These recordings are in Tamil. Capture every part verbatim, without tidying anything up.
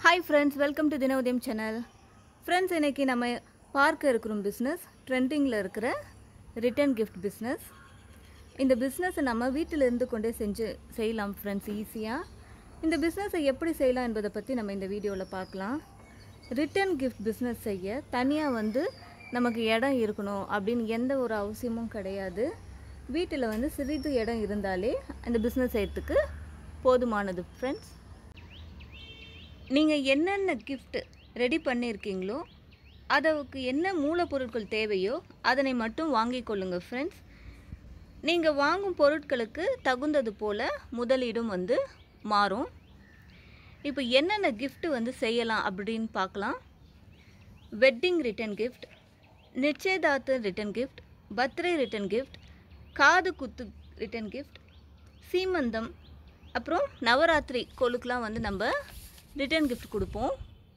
Hi friends, welcome to Dinavadiyam channel. Friends, இன்னைக்கு நம்ம பார்க்க இருக்கிற பிசினஸ் ட்ரெண்டிங்ல இருக்கிற ரிட்டர்ன் gift business. இந்த பிசினஸ் நம்ம வீட்டில இருந்து கொண்டே செஞ்சு செய்யலாம் friends ஈஸியா. இந்த பிசினஸை எப்படி செய்யலாம் என்பதை பத்தி நம்ம இந்த வீடியோல பார்க்கலாம். ரிட்டர்ன் gift business செய்ய தனியா வந்து நமக்கு இடம் இருக்கணும் அப்படினு எந்த ஒரு அவசியமும் கிடையாது. வீட்டில வந்து சிறிது இடம் இருந்தாலே இந்த பிசினஸ் செய்யறதுக்கு போதுமானது friends. நீங்கள் என்னென்ன gift ரெடி பண்ணியிருக்கீங்களோ அதற்கு என்ன மூலப்பொருட்கள் தேவையோ அதனை மட்டும் வாங்கிக் கொள்ளுங்க ஃப்ரெண்ட்ஸ். நீங்கள் வாங்கும் பொருட்களுக்கு தகுந்தது போல் முதலீடும் வந்து மாறும். இப்போ என்னென்ன gift வந்து செய்யலாம் அப்படின்னு பார்க்கலாம். வெட்டிங் ரிட்டர்ன் gift, நிச்சயதார்த்த return gift, birthday return gift, காது குத்து ரிட்டர்ன் gift, சீமந்தம், அப்புறம் நவராத்திரி கொலுக்கெலாம் வந்து நம்ம ரிட்டர்ன் gift கொடுப்போம்.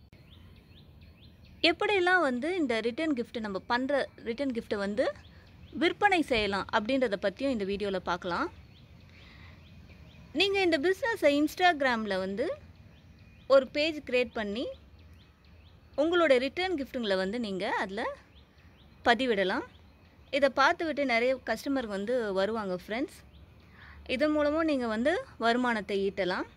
எப்படியெல்லாம் வந்து இந்த ரிட்டர்ன் gift நம்ம பண்ணுற ரிட்டர்ன் gift வந்து விற்பனை செய்யலாம் அப்படின்றத பற்றியும் இந்த வீடியோவில் பார்க்கலாம். நீங்கள் இந்த பிஸ்னஸை இன்ஸ்டாகிராமில் வந்து ஒரு பேஜ் க்ரியேட் பண்ணி உங்களோட ரிட்டர்ன் கிஃப்ட்டுங்களை வந்து நீங்கள் அதில் பதிவிடலாம். இதை பார்த்துவிட்டு நிறைய கஸ்டமர் வந்து வருவாங்க ஃப்ரெண்ட்ஸ். இதன் மூலமும் நீங்கள் வந்து வருமானத்தை ஈட்டலாம்.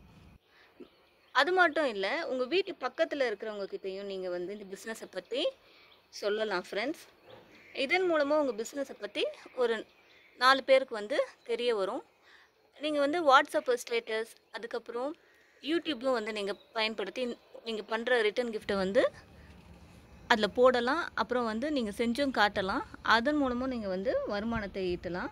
அது மட்டும் இல்லை, உங்கள் வீட்டு பக்கத்தில் இருக்கிறவங்க கிட்டேயும் நீங்கள் வந்து இந்த பிஸ்னஸை பற்றி சொல்லலாம் ஃப்ரெண்ட்ஸ். இதன் மூலமாக உங்கள் பிஸ்னஸை பற்றி ஒரு நாலு பேருக்கு வந்து தெரிய வரும். நீங்கள் வந்து வாட்ஸ்அப் ஸ்டேட்டஸ், அதுக்கப்புறம் யூடியூப்பும் வந்து நீங்கள் பயன்படுத்தி நீங்கள் பண்ணுற ரிட்டர்ன் கிஃப்ட்டை வந்து அதில் போடலாம். அப்புறம் வந்து நீங்கள் செஞ்சும் காட்டலாம். அதன் மூலமும் நீங்கள் வந்து வருமானத்தை ஈட்டலாம்.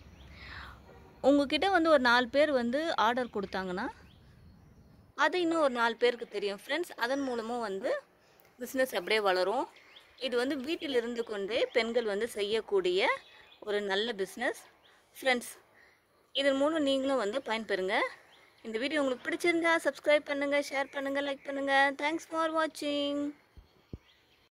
உங்ககிட்ட வந்து ஒரு நாலு பேர் வந்து ஆர்டர் கொடுத்தாங்கன்னா அது இன்னும் ஒரு நாலு பேருக்கு தெரியும் ஃப்ரெண்ட்ஸ். அதன் மூலமும் வந்து பிஸ்னஸ் அப்படியே வளரும். இது வந்து வீட்டில் இருந்து கொண்டே பெண்கள் வந்து செய்யக்கூடிய ஒரு நல்ல பிஸ்னஸ் ஃப்ரெண்ட்ஸ். இதன் மூலம் நீங்களும் வந்து பயன்பெறுங்க. இந்த வீடியோ உங்களுக்கு பிடிச்சிருந்தா சப்ஸ்கிரைப் பண்ணுங்கள், ஷேர் பண்ணுங்கள், லைக் பண்ணுங்கள். தேங்க்ஸ் ஃபார் வாட்சிங்.